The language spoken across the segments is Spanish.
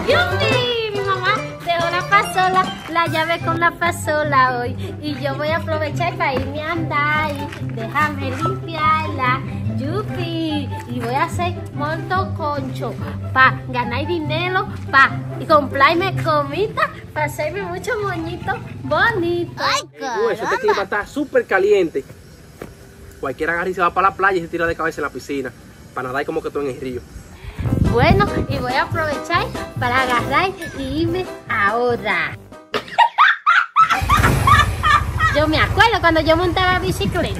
¡Yupi! Mi mamá dejó la pasola, la llave con la pasola hoy. Y yo voy a aprovechar para irme a andar y déjame limpiarla. ¡Yupi! Y voy a hacer motoconcho para ganar dinero, para comprarme comida, para hacerme muchos moñitos bonitos. ¡Ay, eso, este clima está súper caliente! Cualquiera agarra y se va para la playa y se tira de cabeza en la piscina para nadar como que tú en el río. Bueno, y voy a aprovechar para agarrar y irme ahora. Yo me acuerdo cuando yo montaba bicicleta.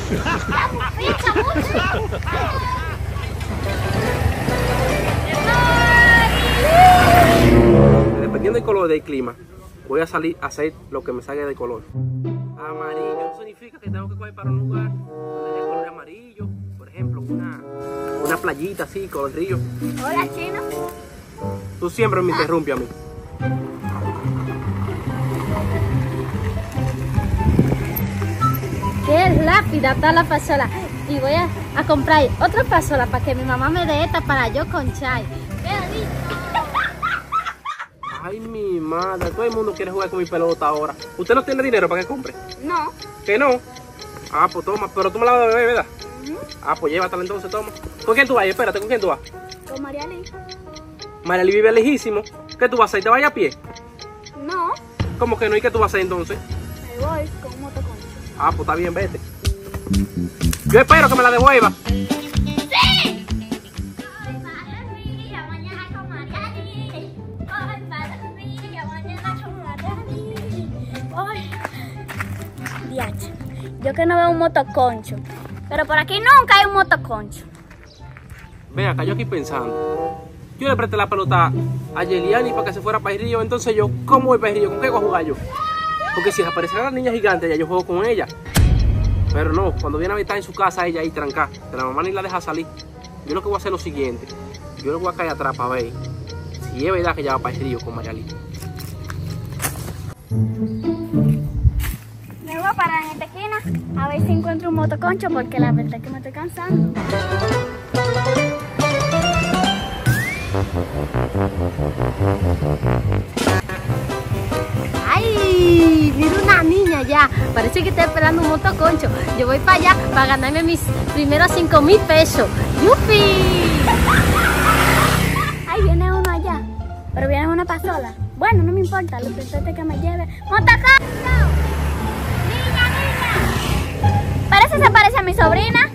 Dependiendo del color del clima, voy a salir a hacer lo que me salga de color. Amarillo, eso significa que tengo que coger para un lugar donde haya color amarillo. Por ejemplo, una playita así, color río. Hola, Chino. Tú siempre me interrumpes a mí. Qué rápida está la pasola. Y voy a comprar otra pasola para que mi mamá me dé esta para yo conchar. ¡Qué rico! Ay, mi madre, todo el mundo quiere jugar con mi pelota ahora. ¿Usted no tiene dinero para que compre? No. ¿Que no? Ah, pues toma, pero tú me la vas a beber, ¿verdad? Ah, pues llévatela entonces, toma. ¿Con quién tú vas? Espérate, ¿con quién tú vas? Con María Lee. María Lee vive lejísimo. ¿Qué tú vas a hacer? ¿Te vas a ir a pie? No. ¿Cómo que no? ¿Y qué tú vas a hacer entonces? Me voy con un motoconcho. Ah, pues está bien, vete. Yo espero que me la devuelva. Yo que no veo un motoconcho, pero por aquí nunca hay un motoconcho. Ven acá, yo aquí pensando. Yo le presté la pelota a Yeliani para que se fuera para el río. Entonces yo, ¿cómo voy para el río? ¿Con qué voy a jugar yo? Porque si apareciera la niña gigante, ya yo juego con ella. Pero no, cuando viene a estar en su casa, ella ahí trancada, que la mamá ni la deja salir. Yo lo que voy a hacer es lo siguiente. Yo le voy a caer atrás para ver si es verdad que ella va para el río con María Lee. Me voy a parar en esta esquina a ver si encuentro un motoconcho, porque la verdad es que me estoy cansando. ¡Ay! Mira una niña ya. Parece que está esperando un motoconcho. Yo voy para allá para ganarme mis primeros 5,000 pesos. ¡Yupi! Ay, viene uno allá, pero viene una pasola. Bueno, no me importa, lo importante es que me lleve. ¡Motoconcho! ¡Niña, niña! Parece que se parece a mi sobrina.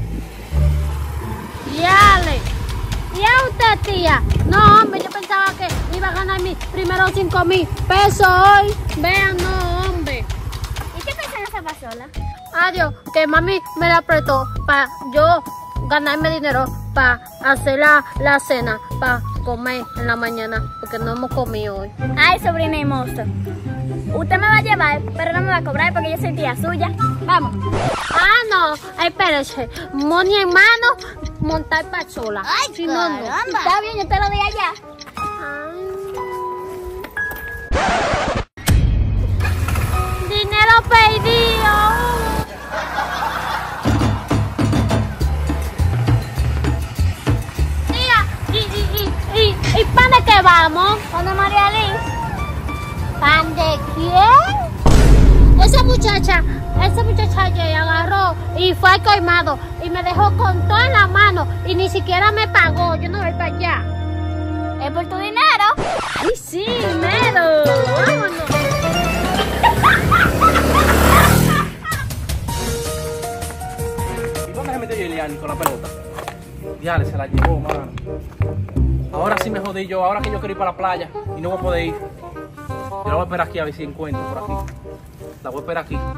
¡Yale! ¿Y a usted, tía? No, hombre, yo pensaba que iba a ganar mis primeros 5,000 pesos hoy. Vean, no, hombre. ¿Y qué pasa en esa pasola? Adiós, que mami me la apretó para yo ganarme dinero para hacer la cena, para comer en la mañana, porque no hemos comido hoy. Ay, sobrina hermosa. Usted me va a llevar, pero no me va a cobrar porque yo soy tía suya. Vamos. Ah, no, espérese. Moni hermano, montar pasola. Ay, si no, no. Está bien, yo te lo di allá. Dinero perdido. ¿Y pan de qué vamos? ¿Dónde María Lee? ¿Pan de quién? Esa muchacha ya agarró y fue al colmado y me dejó con todo en la mano y ni siquiera me pagó. Yo no voy para allá. ¿Es por tu dinero? ¡Ay, sí, dinero! ¡Vámonos! ¿Y dónde se metió Yeliani con la pelota? Diale, se la llevó, mano. Ahora sí me jodí yo, ahora que yo quiero ir para la playa y no voy a poder ir. Yo la voy a esperar aquí a ver si encuentro por aquí. La voy a esperar aquí.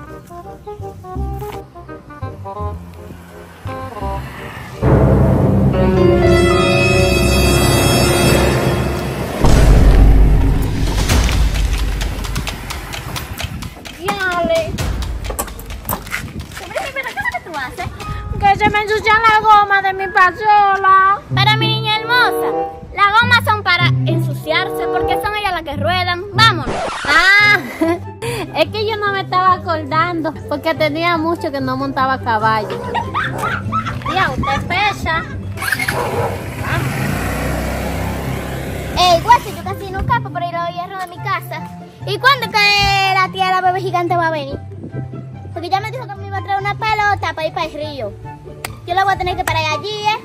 ¡Yale! Sobrina, ¿pero qué es lo que tú haces? Que se me ensucia la goma de mi pasola. Para mi niña hermosa, las gomas son para ensuciarse porque son ellas las que ruedan. Vámonos. Ah, es que yo no me estaba acordando porque tenía mucho que no montaba a caballo. Tía, usted pesa. Ey, guacho, yo casi vino un capo para ir a los hierros de mi casa. ¿Y cuándo que la tía de la bebé gigante va a venir? Porque ya me dijo que me iba a traer una pelota para ir para el río. Yo la voy a tener que parar allí, ¿eh?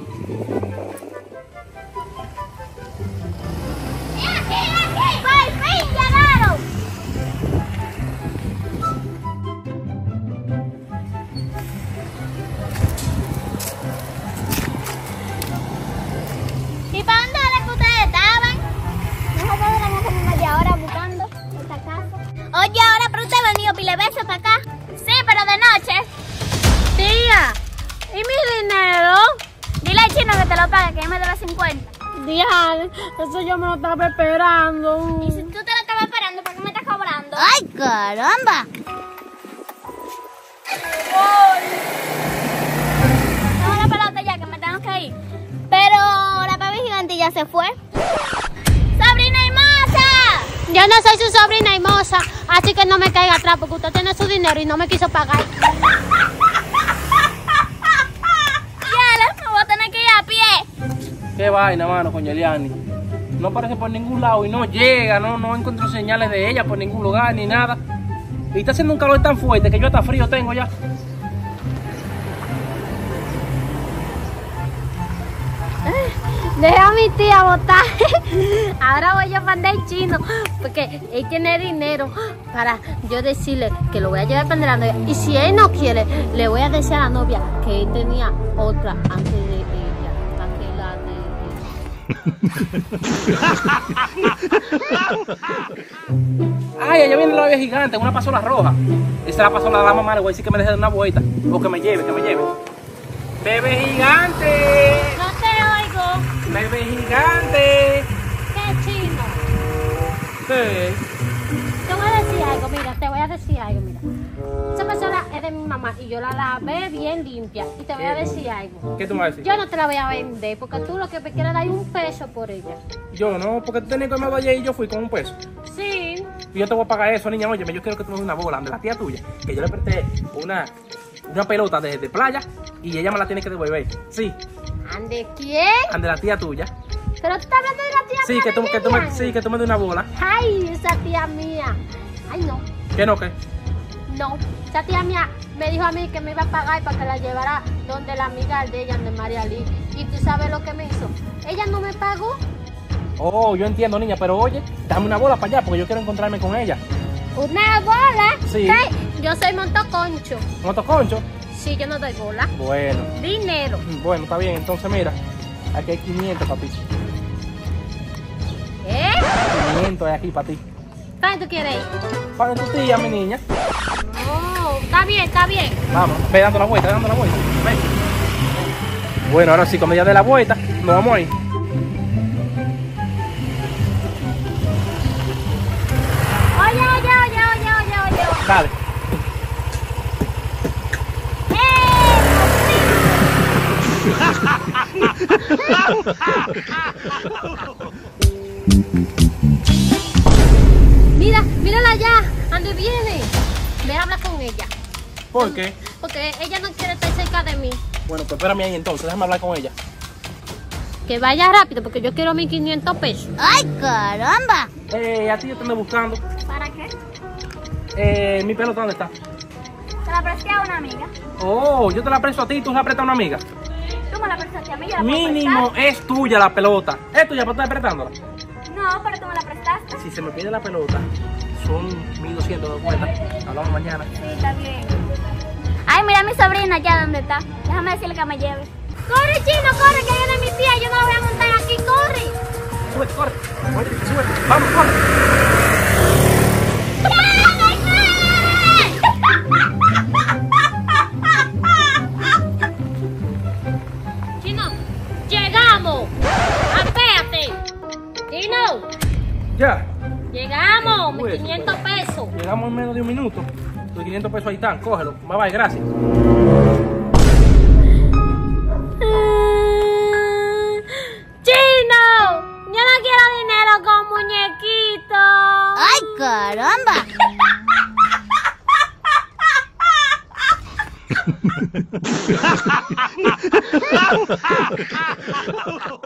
¡Aquí! ¡Por fin llegaron! ¿Y para dónde era que ustedes estaban? Nosotros duramos como media hora buscando esta casa. Oye, ahora, pero usted ha venido pile veces para acá. Sí, pero de noche. Tía, ¿y mi dinero? Dile al chino que te lo pague, que yo me debe 50. Diane, eso yo me lo estaba esperando. Y si tú te lo estabas esperando, ¿por qué me estás cobrando? ¡Ay, caramba! Dame la pelota ya, que me tengo que ir. Pero la bebé gigante ya se fue. ¡Sobrina hermosa! Yo no soy su sobrina hermosa, así que no me caiga atrás porque usted tiene su dinero y no me quiso pagar. Ya, me voy a tener que ir a pie. Qué vaina, mano, con Yeliani. No aparece por ningún lado y no llega, no encuentro señales de ella por ningún lugar ni nada. Y está haciendo un calor tan fuerte que yo hasta frío tengo ya. Deja a mi tía botar. Ahora voy a mandar al chino porque él tiene dinero para yo decirle que lo voy a llevar para la novia. Y si él no quiere, le voy a decir a la novia que él tenía otra antes de ella. Ay, allá viene la bebé gigante, una pasola roja. Esa la pasola de la mamá, le voy a decir que me deje de una vuelta. O que me lleve, ¡Bebé gigante! No te oigo. ¡Bebé gigante! ¿Qué chino? ¿Qué? Te voy a decir algo, mira, Esa persona es de mi mamá y yo la lavé bien limpia. Y te voy a decir algo. ¿Qué tú me vas a decir? Yo no te la voy a vender porque tú lo que me quieres dar es un peso por ella. Yo no, porque tú tenías que me ayer y yo fui con un peso. Sí. Y yo te voy a pagar eso, niña. Óyeme, yo quiero que tú me des una bola de la tía tuya. Que yo le presté una pelota de playa y ella me la tiene que devolver. Sí. ¿Ande quién? Ande la tía tuya. Pero tú estás hablando de la tía Sí, mía. que tú me des una bola. Ay, esa tía mía. Ay, no. ¿Qué no, qué? No. Esa tía mía me dijo a mí que me iba a pagar para que la llevara donde la amiga de ella, de María Lee. Y tú sabes lo que me hizo. Ella no me pagó. Oh, yo entiendo, niña, pero oye, dame una bola para allá porque yo quiero encontrarme con ella. ¿Una bola? Sí. ¿Qué? Yo soy montoconcho. ¿Motoconcho? Sí, yo no doy bola. Bueno. Dinero. Bueno, está bien. Entonces, mira, aquí hay 500 para ti. ¿Eh? 500 hay aquí para ti. ¿Para dónde tú quieres ir? Para tu tía, mi niña. No, está bien, está bien. Vamos, ve dando la vuelta, Ven. Bueno, ahora sí, cuando ya dé la vuelta, nos vamos a ir. Oye. Dale. Mírala allá, ¿dónde viene? Ve a hablar con ella. ¿Por qué? Porque ella no quiere estar cerca de mí. Bueno, pues espérame ahí entonces, déjame hablar con ella. Que vaya rápido, porque yo quiero mis 500 pesos. ¡Ay, caramba! A ti yo te ando buscando. ¿Para qué? Mi pelota, ¿dónde está? Se la presté a una amiga. Oh, yo te la presto a ti y tú se la prestas a una amiga. Tú me la prestaste a mí, yo la puedo Mínimo es tuya la pelota. ¿Es tuya para estar prestándola? prestar. No, pero tú me la prestaste. Si se me pide la pelota, son 1200 de vuelta. Hablamos mañana. Sí, está bien. Ay, mira a mi sobrina allá donde está. Déjame decirle que me lleve. ¡Corre, chino, corre! Que viene mi tía, yo no la voy a montar aquí, ¡corre! Súbete, corre. Súbete. Vamos, corre. Chino, llegamos. Apéate. Chino, Ya. llegamos, mis Pues, 500 pesos. Llegamos en menos de un minuto. Los 500 pesos ahí están, cógelo. Bye bye, gracias. Chino, yo no quiero dinero con muñequito. ¡Ay, caramba!